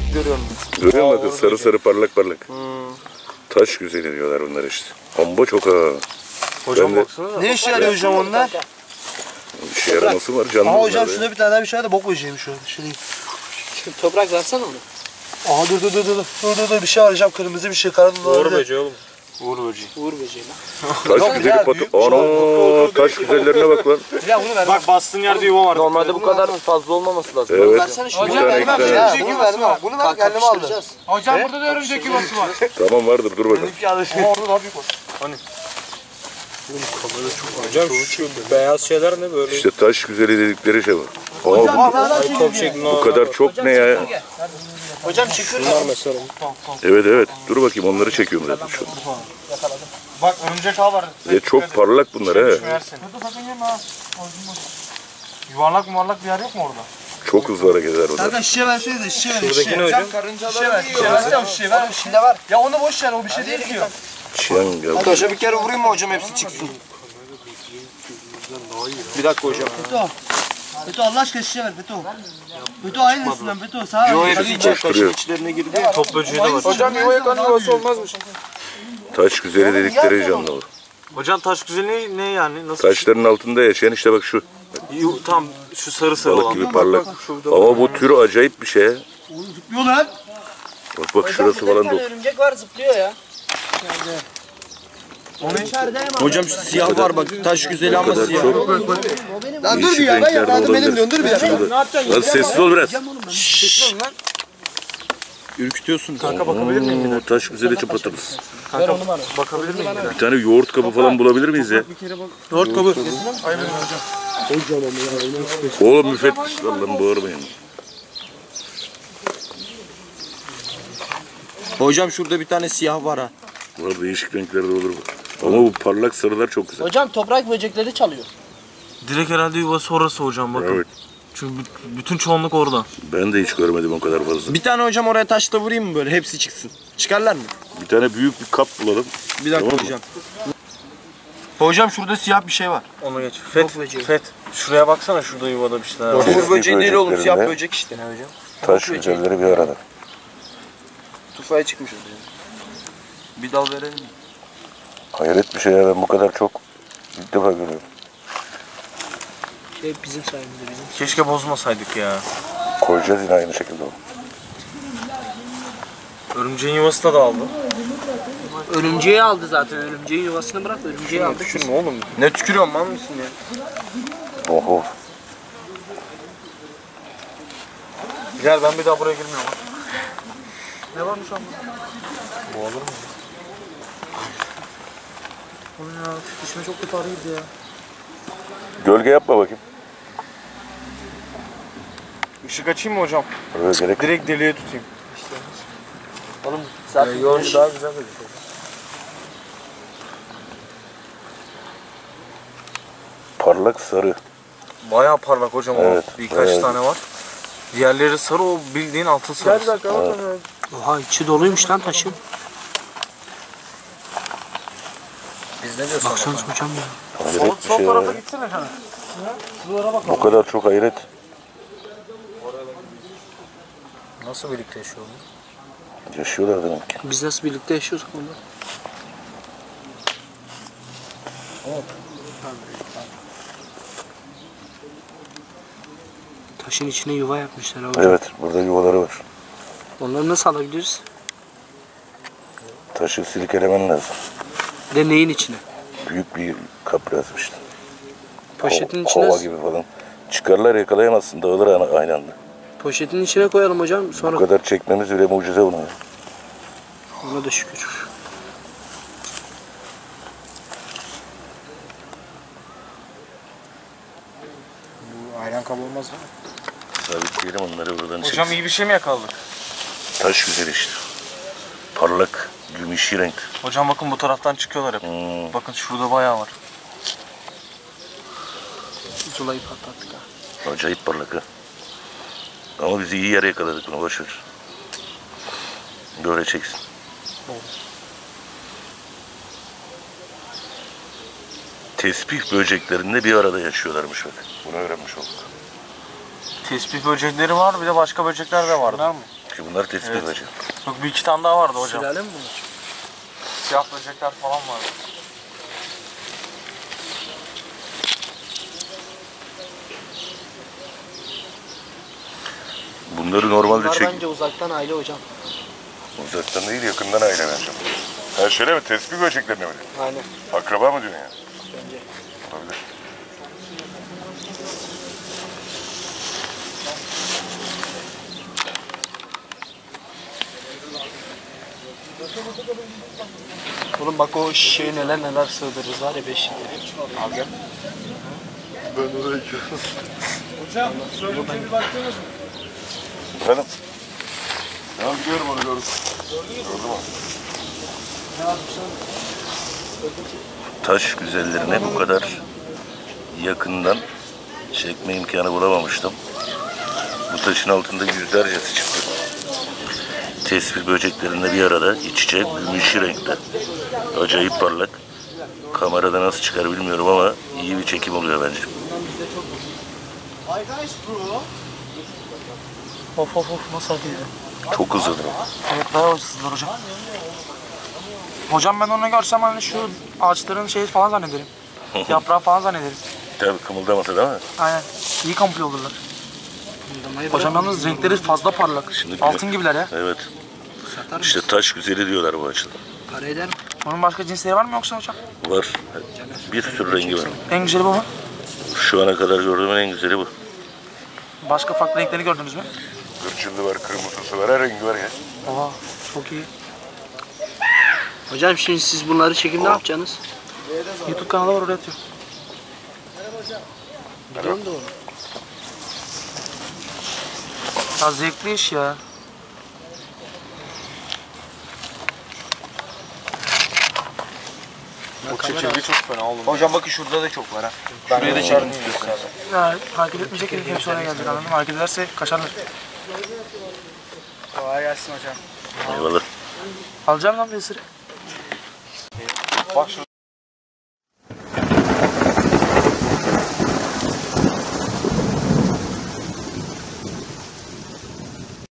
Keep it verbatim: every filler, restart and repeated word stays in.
görüyorum. Görüyor musun? Sarı sarı parlak parlak. Hmm. Taş güzeli diyorlar bunlar işte. Amba çok ha. Hocam de... baksana. Ne işe yarıyor hocam onlar? Bir şey yaraması var canlı. Aha hocam şurada bir tane daha bir şey var da bok böceğiymiş o. Şey değil. Toprak versene onu. Aha dur dur dur dur. Dur dur dur bir şey var hocam, kırmızı bir şey, karanlık olabilir. Uğur böceği oğlum. Uğur böceği. Uğur böceği lan. Taş güzeli patı. Ana taş güzellerine bak lan. Bak bastığın yerde yuva var. Normalde bu kadar fazla olmaması lazım. Evet. Versene şunu. Hocam vermem ya. Bunu vermem. Bunu ben kendime aldım. Hocam burada da örümcek yuvası var. Tamam vardır, dur bakalım. Orada daha büyük var. Hani? Hocam şu beyaz şeyler ne böyle? İşte taş güzeli dedikleri şey var. Aa, Ay top şeklinde. bu, bu kadar çok ne ya? Hocam çekiyor. Bunlar mesela. Evet evet. Dur bakayım, onları çekiyorum zaten şu an. Bak örümcek ağ var. Ve çok parlak bunlar he. Yuvarlak yuvarlak bir yer yok mu orada? Çok hızlı hareket eder onlar. Kanka şişe versenize de şişe verin. Şuradaki ne hocam? Şişe ver. Şişe versene o şişeyi ver. Şişinde var. Ya onu boş ver, o bir şey değil ki. Çiyan gel. Taşa bir kere vurayım mı hocam, hepsi çıksın. Bir dakika hocam. Beto. Beto Allah aşkına şişe ver Beto. Beto aynısından Beto sağa ver. Yo hepsi içe taşın içlerine girdi ya. Top böceği de var. Hocam yuvaya kan yuvası olmazmış. Taş güzeli dedikleri canlı olur. Hocam taş güzeli ne yani? Nasıl? Taşların altında yaşayan işte bak şu. Yu, tam şu sarı sarı Balık olan. gibi parlak. Ama bu tür acayip bir şey. Oğlum zıplıyor lan. Bak bak şurası falan dolu. Örümcek var zıplıyor ya. Hocam şu siyah var bak, taş güzeli ama siyah. Lan dur bir ya, ben yapmadım benim diyorsun, dur bir ya. Lan sessiz ol biraz. Ürkütüyorsun. Kanka bakabilir miyim? Oo, taş güzeli çıplatırız. Kanka bakabilir miyim? Bir tane yoğurt kabı falan bulabilir miyiz ya? Yoğurt kabı. Oğlum müfettiş lan, bağırmayın. Hocam şurada bir tane siyah var ha. Var, değişik renklerde olur bu. Ama bu parlak sarılar çok güzel. Hocam toprak böcekleri çalıyor. Direkt herhalde yuvası orası hocam bakın. Evet. Çünkü bütün çoğunluk orada. Ben de hiç görmedim o kadar fazla. Bir tane hocam oraya taşla vurayım mı böyle hepsi çıksın? Çıkarlar mı? Bir tane büyük bir kap bulalım. Bir dakika Tamam hocam. Hocam şurada siyah bir şey var. Onu geç. Fet. Fet. Şuraya baksana, şurada yuvada bir şeyler var. Uğur böceği değil oğlum, siyah böcek işte ne hocam? Taş güzelleri bir arada. Tufaya çıkmış hocam. Bir dal verelim mi? Hayret bir şey ya, ben bu kadar çok ilk defa görüyorum. Şey bizim sayemizde bizim. Keşke bozmasaydık ya. Koyacağız yine aynı şekilde o. Örümceğin yuvasına da aldı. Örümceği aldı zaten. Örümceğin yuvasını bırak, örümceği aldı. Tükürme oğlum. Ne tükürüyorsun, mal mısın ya? Oho. Gel, ben bir daha buraya girmiyorum. Ne varmış ama? Bu olur mu? Oğlum ya, dişime çok kötü ağrıydı ya. Gölge yapma bakayım. Işık açayım mı hocam? Öyle gerek. Direkt deliğe tutayım. Oğlum zaten Ee, yoğuncu daha güzel gözüküyor. Parlak sarı. Bayağı parlak hocam, Evet, o birkaç evet. tane var. Diğerleri sarı, o bildiğin altın sarısı. Gel bir dakika. Evet. Oha içi doluymuş lan taşın. Biz ne diyorsun? Baksanıza hocam ya. Hayret bir şey ya. gitsene efendim. Bu kadar çok hayret. Nasıl birlikte yaşıyor mu? Yaşıyorlar demek ki. Biz nasıl birlikte yaşıyorsak onlar. Taşın içine yuva yapmışlar hocam. Evet, burada yuvaları var. Onları nasıl alabiliriz? Taşı silkelemen lazım. Bir de neyin içine? Büyük bir kap lazım işte. Poşetin Ko- içine. Kova gibi falan. Çıkarlar, yakalayamazsın, dağılır aynı- aynı anda. Poşetin içine koyalım hocam. Sonra Bu kadar çekmemiz bile mucize buna. ona da şükür. Bu ayran kabı olmaz mı? Sabitleyelim onları buradan. Hocam çek. iyi bir şey mi yakaladık? Taş güzel işte. Parlak, gümüşü renk. Hocam bakın bu taraftan çıkıyorlar hep. Hmm. Bakın şurada bayağı var. Zulayı patlattık ha. Acayip parlak ha. Ama biz iyi yere yakaladık bunu, boş ver. Böyle çeksin. Tesbih böceklerinde bir arada yaşıyorlarmış bak. Bunu öğrenmiş olduk. Tespih böcekleri var, bir de başka böcekler de var. Var mı? ki bunlar tespih Evet. böceği. Bak bir iki tane daha vardı hocam. Sülale mi bunlar? Siyah böcekler falan vardı. Bunları normalde Bunlar çek... bence uzaktan aile hocam. Uzaktan değil yakından aile bence. Ha şöyle mi? Tespih böceklerine mi? Aynen. Akraba mı diyorsun ya? Bence. Olabilir. Oğlum bak o şişeye neler neler sığdırırız var ya beş litre. Al gel. Ben oraya gidiyorum. Hocam, şöyle bir baktınız mı? Efendim? Ya gidiyorum onu gördüm. Gördüm onu. Taş güzellerine bu kadar yakından çekme imkanı bulamamıştım. Bu taşın altında yüzlercesi çıktı. Tespih böceklerinde bir arada iç içe gümüşü renkte. Acayip parlak. Kamerada nasıl çıkar bilmiyorum ama iyi bir çekim oluyor bence. Of of of nasıl akıyor? Çok hızlıdır o. Evet bayağı hızlılar hocam. Hocam ben onu görsem hani şu ağaçların şeyi falan zannederim. Yaprağı falan zannederim. Tabii kımıldamasa değil mi? Aynen. İyi kamufle olurlar. Hocam yalnız renkleri fazla parlak. Şimdi Altın gibiler ya. Evet. İşte taş güzeli diyorlar bu açıdan. Para eder mi? Onun başka cinsleri var mı yoksa hocam? Var. Bir sürü rengi var. En güzeli bu mu? Şu ana kadar gördüğüm en güzeli bu. Başka farklı renklerini gördünüz mü? Kırçıllı var, kırmızısı var, her rengi var ya. Oha çok iyi. Hocam şimdi siz bunları çekim ne yapacaksınız? YouTube kanalı var oraya atıyor. Biliyorum da onu. Ya zevkli iş ya. O çekirge çok fena oğlum. Hocam bakın şurada da çok var ha. Şuraya da çekin istiyorsanız. Ya hareket etmeyecek ki hepsi oraya gelecek anladın mı? Hareket ederse kaçarlar. Kolay gelsin hocam. Eyvallah. Alacağım lan bir ısırık. Bak şu